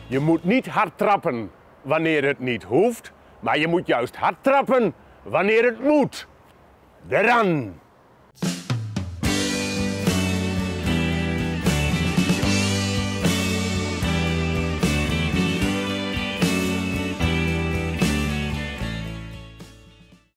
Je moet niet hard trappen wanneer het niet hoeft, maar je moet juist hard trappen wanneer het moet. Eraan!